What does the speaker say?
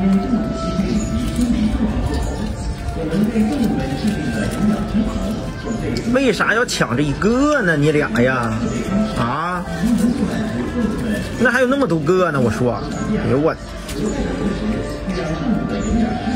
为啥要抢这一个呢？你俩呀？啊？那还有那么多个呢？我说，哎呦我。